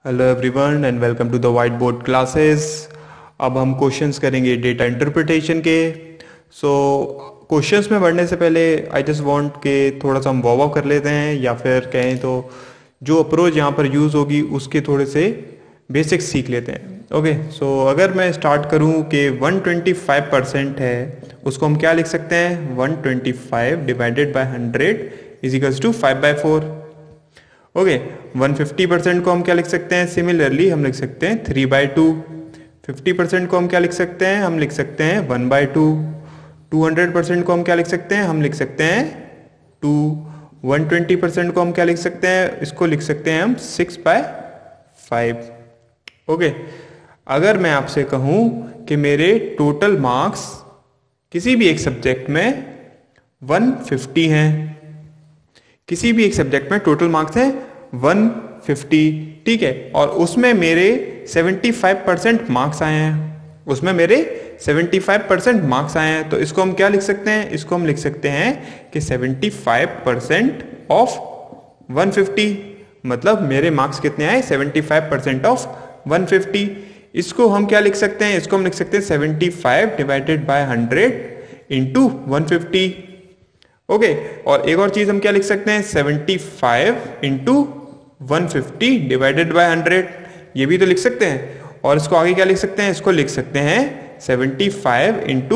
Hello everyone and welcome to the white board classes. अब हम questions करेंगे data interpretation के। सो क्वेश्चंस में बढ़ने से पहले आई जस्ट वांट के थोड़ा सा हम वार्म अप कर लेते हैं, या फिर कहें तो जो अप्रोच यहाँ पर यूज़ होगी उसके थोड़े से बेसिक्स सीख लेते हैं। ओके, सो अगर मैं स्टार्ट करूँ कि 125% है, उसको हम क्या लिख सकते हैं? 125 divided by 100 is equals to 5/4। Okay, 150% को हम क्या लिख सकते हैं? सिमिलरली हम लिख सकते हैं 3/2। 50% को हम क्या लिख सकते हैं? हम लिख सकते हैं 1/2। 200% को हम क्या लिख सकते हैं? हम लिख सकते हैं 2। 120% को हम क्या लिख सकते हैं? इसको लिख सकते हैं हम 6/5। ओके, अगर मैं आपसे कहूँ कि मेरे टोटल मार्क्स किसी भी एक सब्जेक्ट में 150 हैं, किसी भी एक सब्जेक्ट में टोटल मार्क्स हैं 150, ठीक है, और उसमें मेरे 75% मार्क्स आए हैं, उसमें मेरे 75% मार्क्स आए हैं, तो इसको हम क्या लिख सकते हैं? इसको हम लिख सकते हैं कि 75% ऑफ 150, मतलब मेरे मार्क्स कितने आए? 75% ऑफ 150। इसको हम क्या लिख सकते हैं? इसको हम लिख सकते हैं 75 डिवाइडेड बाय 100 इंटू 150। ओके, और एक और चीज हम क्या लिख सकते हैं? 75 इंटू 150 डिवाइडेड बाय 100, ये भी तो लिख सकते हैं। और इसको आगे क्या लिख सकते हैं? इसको लिख सकते हैं 75 इंटू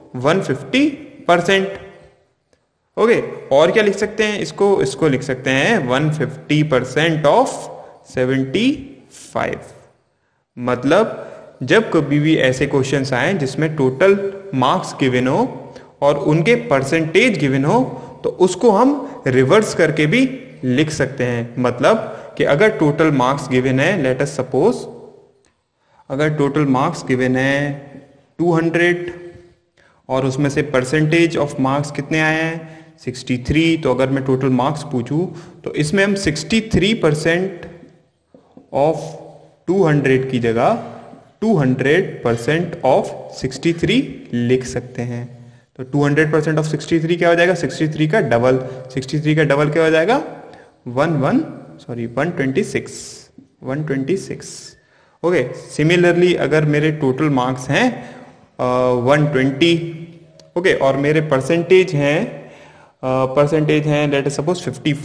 150%। ओके, और क्या लिख सकते हैं? इसको लिख सकते हैं 150% ऑफ 75। मतलब जब कभी भी ऐसे क्वेश्चंस आए जिसमें टोटल मार्क्स गिवन हो और उनके परसेंटेज गिवन हो, तो उसको हम रिवर्स करके भी लिख सकते हैं। मतलब कि अगर टोटल मार्क्स गिवन है, लेट अस सपोज अगर टोटल मार्क्स गिवन है 200 और उसमें से परसेंटेज ऑफ मार्क्स कितने आए हैं? 63। तो अगर मैं टोटल मार्क्स पूछूं तो इसमें हम 63% ऑफ 200 की जगह 200% ऑफ 63 लिख सकते हैं। तो 200% ऑफ 63 क्या हो जाएगा? 63 का डबल। 63 का डबल क्या हो जाएगा? 126। 126। ओके, सिमिलरली अगर मेरे टोटल मार्क्स हैं 120, ओके, और मेरे परसेंटेज हैं लेट अस सपोज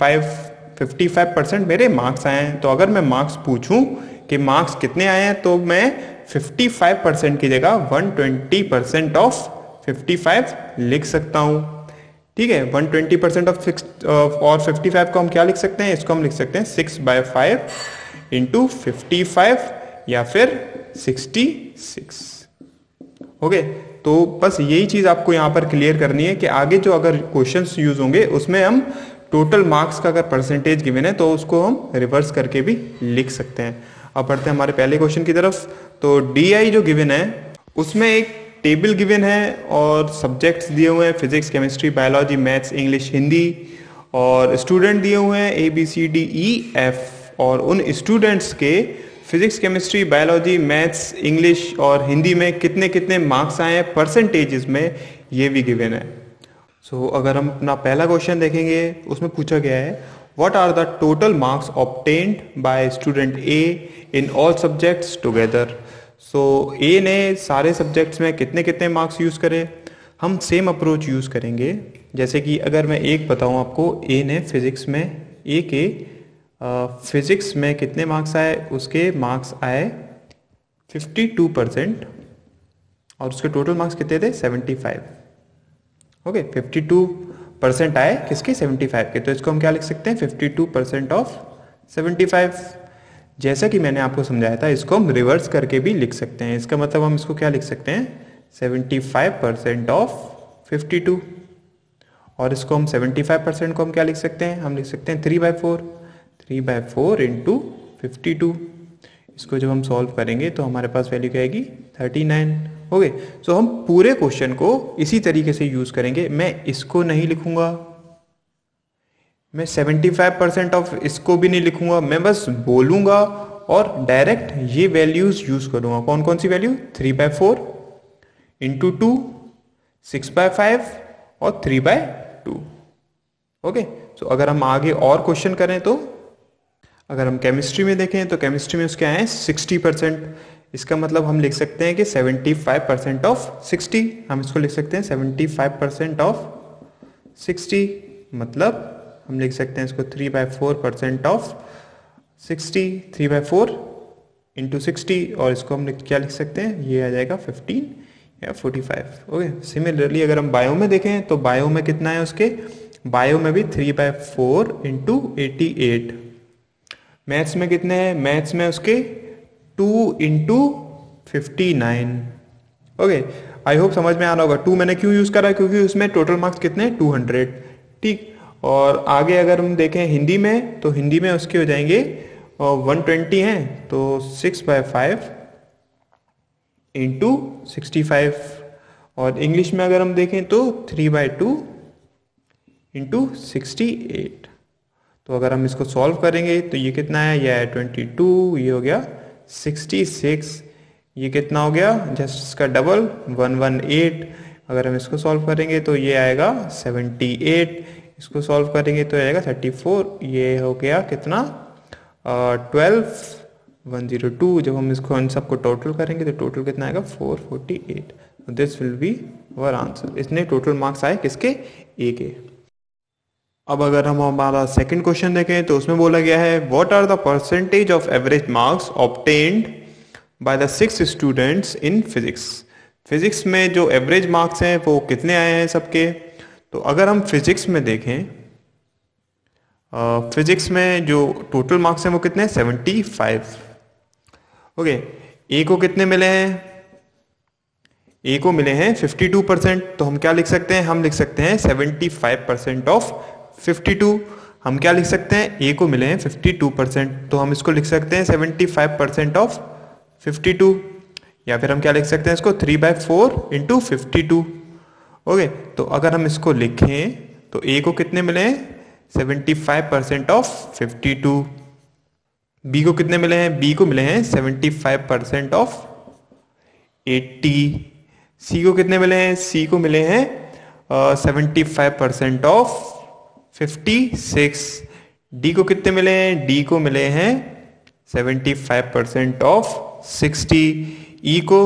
55% मेरे मार्क्स आए हैं। तो अगर मैं मार्क्स पूछूं कि मार्क्स कितने आए हैं, तो मैं 55% की जगह 120% ऑफ 55 लिख सकता हूं, ठीक है। 120% ऑफ 6 और 55 को हम क्या लिख सकते हैं? इसको हम लिख सकते हैं 6/5 इंटू 55 या फिर 66। ओके, तो बस यही चीज आपको यहां पर क्लियर करनी है कि आगे जो अगर क्वेश्चंस यूज होंगे उसमें हम टोटल मार्क्स का अगर परसेंटेज गिवन है तो उसको हम रिवर्स करके भी लिख सकते हैं। अब बढ़ते हैं हमारे पहले क्वेश्चन की तरफ। तो DI जो गिवन है उसमें एक टेबल गिवन है और सब्जेक्ट्स दिए हुए हैं physics, chemistry, biology, maths, English, Hindi, और स्टूडेंट दिए हुए हैं ABCDEF, और उन स्टूडेंट्स के physics, chemistry, biology, maths, English और हिंदी में कितने कितने मार्क्स आए हैं परसेंटेजेस में, ये भी गिवन है। सो अगर हम अपना पहला क्वेश्चन देखेंगे, उसमें पूछा गया है what are the total marks obtained by student A in all subjects together. So A ने सारे सब्जेक्ट्स में कितने कितने मार्क्स यूज़ करे। हम सेम अप्रोच यूज़ करेंगे। जैसे कि अगर मैं एक बताऊं आपको, A ने फिजिक्स में, A के फिजिक्स में कितने मार्क्स आए? उसके मार्क्स आए 52% और उसके टोटल मार्क्स कितने थे? 75। ओके, 52% आए किसके? 75 के। तो इसको हम क्या लिख सकते हैं? 52% ऑफ 75। जैसा कि मैंने आपको समझाया था, इसको हम रिवर्स करके भी लिख सकते हैं। इसका मतलब हम इसको क्या लिख सकते हैं? 75% ऑफ 52, और इसको हम 75% को हम क्या लिख सकते हैं? हम लिख सकते हैं 3/4। 3/4 इंटू 52। इसको जब हम सॉल्व करेंगे तो हमारे पास वैल्यू क्या आएगी? 39। ओके, सो हम पूरे क्वेश्चन को इसी तरीके से यूज करेंगे। मैं इसको नहीं लिखूंगा, मैं 75% ऑफ इसको भी नहीं लिखूंगा, मैं बस बोलूंगा और डायरेक्ट ये वैल्यूज यूज करूंगा। कौन कौन सी वैल्यू? 3/4 इंटू 2, 6/5 और 3/2। ओके, सो अगर हम आगे और क्वेश्चन करें तो अगर हम केमिस्ट्री में देखें तो केमिस्ट्री में उसके आए हैं 60%। इसका मतलब हम लिख सकते हैं कि 75% ऑफ 60, हम इसको लिख सकते हैं 75% ऑफ 60, मतलब हम लिख सकते हैं इसको 3/4% ऑफ 60, 3/4 इंटू 60, और इसको हम क्या लिख सकते हैं, ये आ जाएगा 15 या 45। ओके, सिमिलरली अगर हम बायो में देखें तो बायो में कितना है उसके, बायो में भी 3/4 इंटू 88। मैथ्स में कितने हैं, मैथ्स में उसके 2 इंटू 59। ओके, आई होप समझ में आ रहा होगा। 2 मैंने क्यों यूज़ करा, क्योंकि उसमें टोटल मार्क्स कितने हैं, 200। ठीक, और आगे अगर हम देखें हिंदी में, तो हिंदी में उसके हो जाएंगे 120 हैं, तो 6/5 इंटू 65। और इंग्लिश में अगर हम देखें तो 3/2 इंटू 68। तो अगर हम इसको सॉल्व करेंगे तो ये कितना है, ये है 22, ये हो गया 66, ये कितना हो गया, जस्ट इसका डबल 118। अगर हम इसको सॉल्व करेंगे तो ये आएगा 78, इसको सॉल्व करेंगे तो आएगा 34, ये हो गया कितना 12102। जब हम इसको इन सबको टोटल करेंगे तो टोटल कितना आएगा 448। This will be our answer. इसने टोटल मार्क्स आए किसके, ए के। अब अगर हम हमारा सेकंड क्वेश्चन देखें तो उसमें बोला गया है what are the percentage of average marks obtained by the 6 students in physics. Physics में जो एवरेज मार्क्स हैं वो कितने आए हैं सबके। तो अगर हम फिजिक्स में देखें, फिजिक्स में जो टोटल मार्क्स हैं वो कितने हैं, 75। ओके, ए को कितने मिले हैं, ए को मिले हैं 52%। तो हम क्या लिख सकते हैं, हम लिख सकते हैं 75% ऑफ 52। हम क्या लिख सकते हैं, ए को मिले हैं 52%, तो हम इसको लिख सकते हैं 75% ऑफ 52, या फिर हम क्या लिख सकते हैं इसको 3/4 इंटू 52। ओके, तो अगर हम इसको लिखें तो ए को कितने मिले हैं 75% ऑफ 52। बी को कितने मिले हैं, बी को मिले हैं 75% ऑफ 80। सी को कितने मिले हैं, सी को मिले हैं 75% ऑफ 56। डी को कितने मिले हैं, डी को मिले हैं 75% ऑफ 60। ई को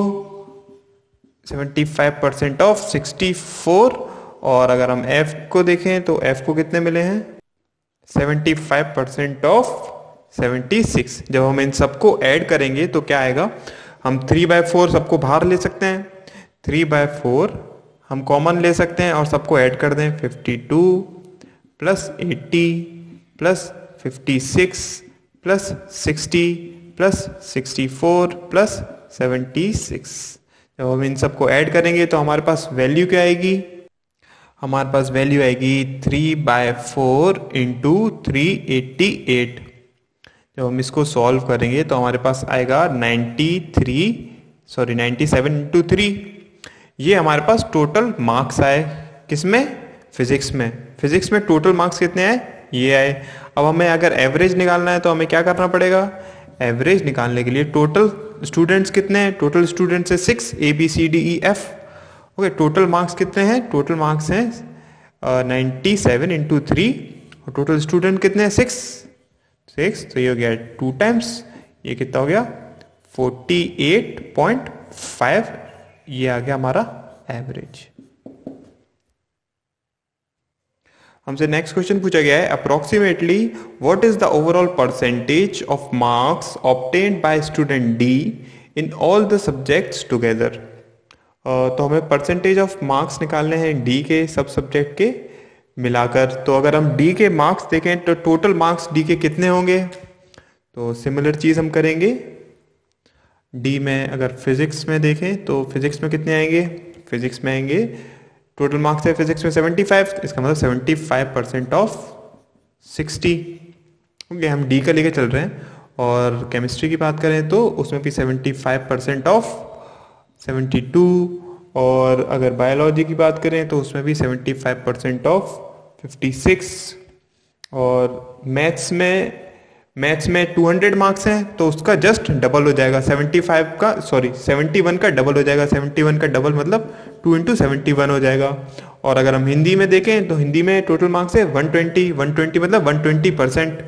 75% ऑफ 64। और अगर हम एफ को देखें तो एफ को कितने मिले हैं 75% ऑफ 76। जब हम इन सबको ऐड करेंगे तो क्या आएगा, हम 3/4 सबको बाहर ले सकते हैं, 3/4 हम कॉमन ले सकते हैं और सबको ऐड कर दें, 52 plus 80 plus 56 plus 60 plus 64 plus 76। जब हम इन सबको ऐड करेंगे तो हमारे पास वैल्यू क्या आएगी, हमारे पास वैल्यू आएगी 3/4 इंटू 388। जब हम इसको सॉल्व करेंगे तो हमारे पास आएगा 97 इंटू 3। ये हमारे पास टोटल मार्क्स आए किसमें, फिजिक्स में। फिजिक्स में टोटल मार्क्स कितने आए, ये आए। अब हमें अगर एवरेज निकालना है तो हमें क्या करना पड़ेगा, एवरेज निकालने के लिए टोटल स्टूडेंट्स कितने हैं, टोटल स्टूडेंट्स है 6 ABCDEF। ओके, टोटल मार्क्स कितने हैं, टोटल मार्क्स हैं 97 इंटू 3, और टोटल स्टूडेंट कितने हैं 6। तो ये हो गया 2 टाइम्स, ये कितना हो गया 48.5। ये आ गया हमारा एवरेज। हमसे नेक्स्ट क्वेश्चन पूछा गया है approximately what is the overall percentage of marks obtained by student D in all the subjects together. तो हमें परसेंटेज ऑफ मार्क्स निकालने हैं डी के सब सब्जेक्ट के मिलाकर। तो अगर हम डी के मार्क्स देखें तो टोटल मार्क्स डी के कितने होंगे, तो सिमिलर चीज़ हम करेंगे। डी में अगर फिजिक्स में देखें तो फिजिक्स में कितने आएंगे, फिजिक्स में आएंगे टोटल मार्क्स है फिजिक्स में 75, इसका मतलब 75% ऑफ 60। ओके, हम डी का लेके चल रहे हैं। और केमिस्ट्री की बात करें तो उसमें भी 75% ऑफ 72। और अगर बायोलॉजी की बात करें तो उसमें भी 75% ऑफ 56। और मैथ्स में 200 मार्क्स हैं तो उसका जस्ट डबल हो जाएगा, 71 का डबल हो जाएगा। 71 का डबल मतलब 2 इंटू 71 हो जाएगा। और अगर हम हिंदी में देखें तो हिंदी में टोटल मार्क्स है 120 मतलब 120%।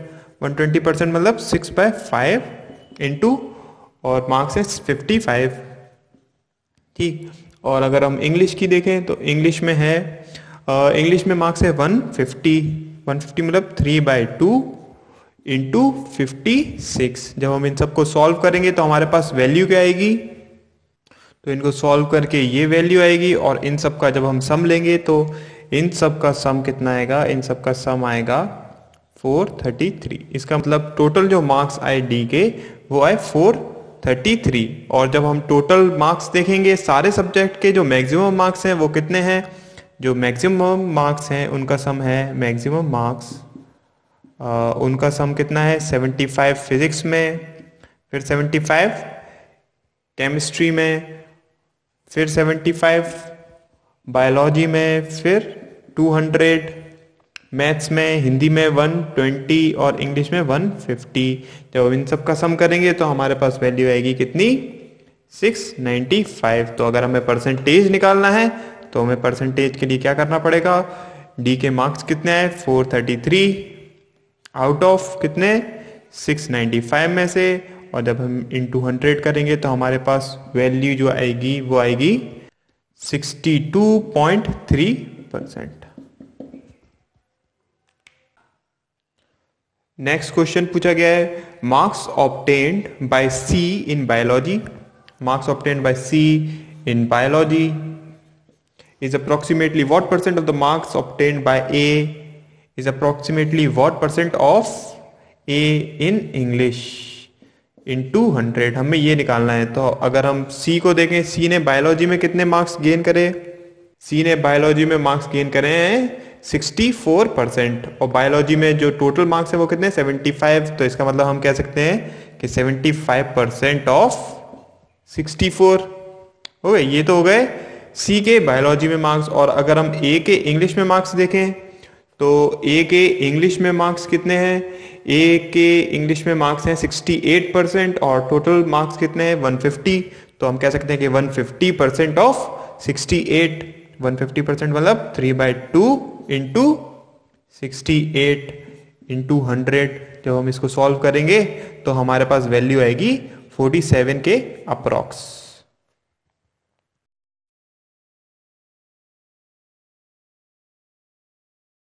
120% मतलब 6/5 इंटू, और मार्क्स है 55। ठीक, और अगर हम इंग्लिश की देखें तो इंग्लिश में है, इंग्लिश में मार्क्स है 150 मतलब 3/2 इंटू 56। जब हम इन सबको सॉल्व करेंगे तो हमारे पास वैल्यू क्या आएगी, तो इनको सॉल्व करके ये वैल्यू आएगी, और इन सब का जब हम सम लेंगे तो इन सब का सम कितना आएगा, इन सब का सम आएगा 433। इसका मतलब टोटल जो मार्क्स आए डी के वो आए 433। और जब हम टोटल मार्क्स देखेंगे सारे सब्जेक्ट के, जो मैक्सिमम मार्क्स हैं वो कितने हैं, जो मैक्सिमम मार्क्स हैं उनका सम है, मैक्सिमम मार्क्स उनका सम कितना है 75 फिजिक्स में, फिर 75 केमिस्ट्री में, फिर 75 बायोलॉजी में, फिर 200 मैथ्स में, हिंदी में 120 और इंग्लिश में 150। जब इन सब का सम करेंगे तो हमारे पास वैल्यू आएगी कितनी, 695। तो अगर हमें परसेंटेज निकालना है तो हमें परसेंटेज के लिए क्या करना पड़ेगा, डी के मार्क्स कितने आए 433 आउट ऑफ कितने 695 में से, और जब हम इंटू 100 करेंगे तो हमारे पास वैल्यू जो आएगी वो आएगी 62.3%। नेक्स्ट क्वेश्चन पूछा गया है, marks obtained by C in biology, marks obtained by C in biology is approximately what percent of the marks obtained by A is approximately what percent of A in English in 200। हमें ये निकालना है। तो अगर हम C को देखें, C ने बायोलॉजी में कितने मार्क्स गेन करे, C ने बायोलॉजी में मार्क्स गेन करे हैं 64%, और बायोलॉजी में जो टोटल मार्क्स है वो कितने 75। तो इसका मतलब हम कह सकते हैं कि 75% ऑफ 64 हो गए। ये तो हो गए सी के बायोलॉजी में मार्क्स। और अगर हम ए के इंग्लिश में मार्क्स देखें तो ए के इंग्लिश में मार्क्स कितने हैं, ए के इंग्लिश में मार्क्स हैं 68% और टोटल मार्क्स कितने हैं 150। तो हम कह सकते हैं कि 150% ऑफ 68, 150% मतलब 3/2 इंटू 68 इंटू 100। जब हम इसको सॉल्व करेंगे तो हमारे पास वैल्यू आएगी 47 के अप्रॉक्स।